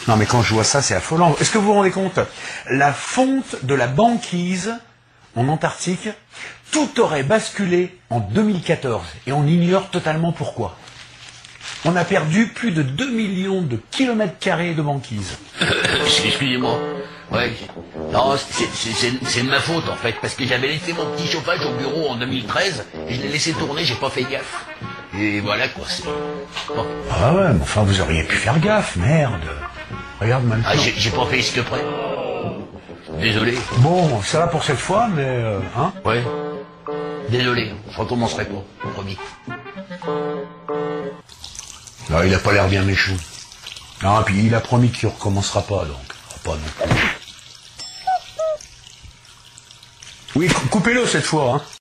Non mais quand je vois ça, c'est affolant. Est-ce que vous vous rendez compte? La fonte de la banquise en Antarctique, tout aurait basculé en 2014 et on ignore totalement pourquoi. On a perdu plus de 2 millions de kilomètres carrés de banquise. Excusez-moi. Ouais. Non, c'est de ma faute en fait, parce que j'avais laissé mon petit chauffage au bureau en 2013, et je l'ai laissé tourner, j'ai pas fait gaffe. Et voilà quoi, c'est... Bon. Ah ouais, mais enfin vous auriez pu faire gaffe, merde. Regarde maintenant. Ah, j'ai pas fait exprès. Désolé. Bon, ça va pour cette fois, mais... hein? Ouais. Désolé, je recommencerai pas, promis. Là, il a pas l'air bien méchant. Ah, puis il a promis qu'il recommencera pas, donc. Pas non plus. Oui, coupez-le cette fois, hein.